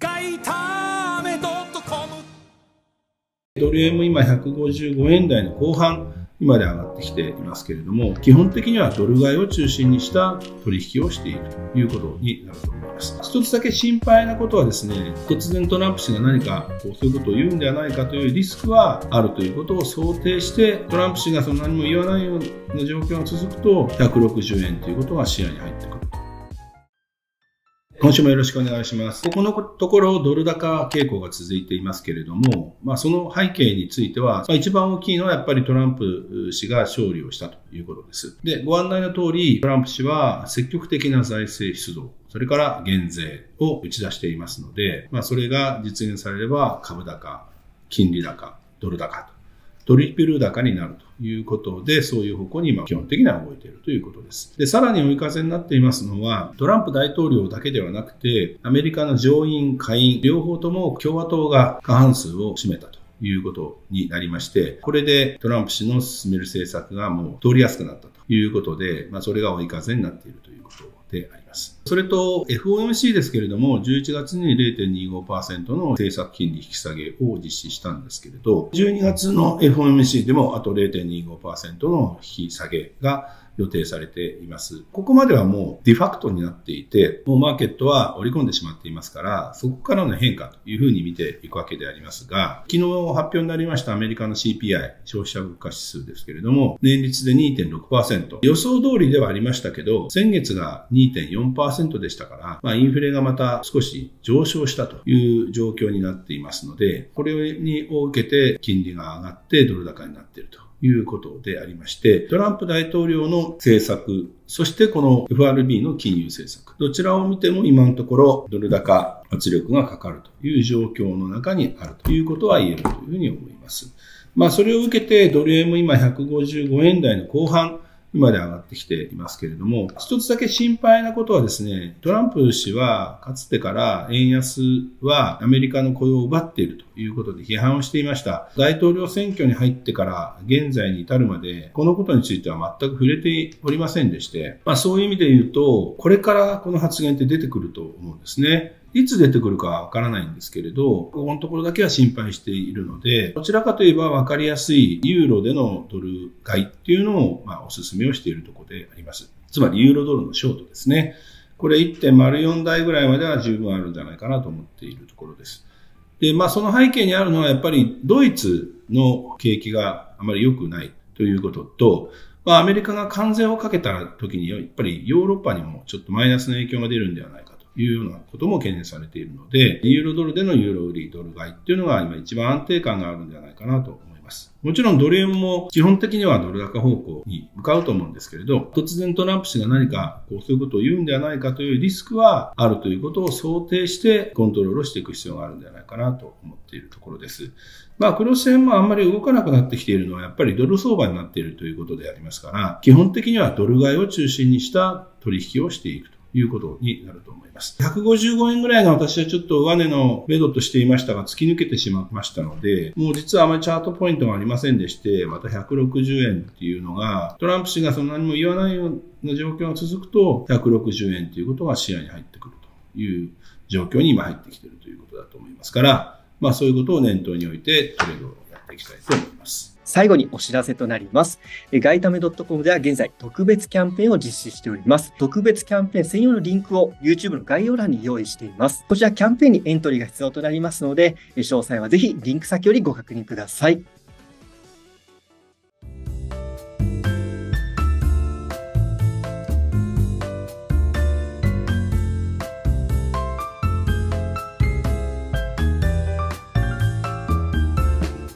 外為.com。 ドル円も今155円台の後半にまで上がってきていますけれども、基本的にはドル買いを中心にした取引をしているということになると思います。一つだけ心配なことはですね、突然トランプ氏が何かそういうことを言うんではないかというリスクはあるということを想定して、トランプ氏がそんなにも言わないような状況が続くと、160円ということが視野に入ってくる。今週もよろしくお願いします。ここのところドル高傾向が続いていますけれども、その背景については、一番大きいのはやっぱりトランプ氏が勝利をしたということです。で、ご案内の通り、トランプ氏は積極的な財政出動、それから減税を打ち出していますので、それが実現されれば株高、金利高、ドル高と、トリプル高になるということで、そういう方向に今基本的には動いているということです。で、さらに追い風になっていますのは、トランプ大統領だけではなくて、アメリカの上院、下院、両方とも共和党が過半数を占めたということになりまして、これでトランプ氏の進める政策がもう通りやすくなったということで、それが追い風になっているということであります。それと FOMC ですけれども、11月に 0.25% の政策金利引き下げを実施したんですけれど、12月の FOMC でもあと 0.25% の引き下げが予定されています。ここまではもうデファクトになっていて、もうマーケットは織り込んでしまっていますから、そこからの変化というふうに見ていくわけでありますが、昨日発表になりましたアメリカの CPI、消費者物価指数ですけれども、年率で 2.6%。予想通りではありましたけど、先月が 2.4% でしたから、インフレがまた少し上昇したという状況になっていますので、これを受けて金利が上がってドル高になっているということでありまして、トランプ大統領の政策、そしてこの FRB の金融政策、どちらを見ても今のところドル高圧力がかかるという状況の中にあるということは言えるというふうに思います。それを受けてドル円も今155円台の後半まで上がってきていますけれども、一つだけ心配なことはですね、トランプ氏はかつてから円安はアメリカの雇用を奪っているということで批判をしていました。大統領選挙に入ってから現在に至るまで、このことについては全く触れておりませんでして、そういう意味で言うと、これからこの発言って出てくると思うんですね。いつ出てくるかはわからないんですけれど、ここのところだけは心配しているので、どちらかといえばわかりやすいユーロでのドル買いっていうのをお勧めをしているところであります。つまりユーロドルのショートですね。これ 1.04 台ぐらいまでは十分あるんじゃないかなと思っているところです。で、その背景にあるのはやっぱりドイツの景気があまり良くないということと、アメリカが関税をかけた時にやっぱりヨーロッパにもちょっとマイナスの影響が出るんではないかというようなことも懸念されているので、ユーロドルでのユーロ売り、ドル買いっていうのが今一番安定感があるんじゃないかなと思います。もちろんドル円も基本的にはドル高方向に向かうと思うんですけれど、突然トランプ氏が何かそういうことを言うんではないかというリスクはあるということを想定してコントロールをしていく必要があるんではないかなと思っているところです。クロス円もあんまり動かなくなってきているのはやっぱりドル相場になっているということでありますから、基本的にはドル買いを中心にした取引をしていくということになると思います。155円ぐらいが私はちょっと上値の目処としていましたが突き抜けてしまいましたので、もう実はあまりチャートポイントがありませんでして、また160円っていうのがトランプ氏がそんなにも言わないような状況が続くと160円ということが視野に入ってくるという状況に今入ってきているということだと思いますから、そういうことを念頭に置いてトレードをやっていきたいと思います。 最後にお知らせとなります。外為.com では現在特別キャンペーンを実施しております。特別キャンペーン専用のリンクを YouTube の概要欄に用意しています。こちらキャンペーンにエントリーが必要となりますので、詳細はぜひリンク先よりご確認ください。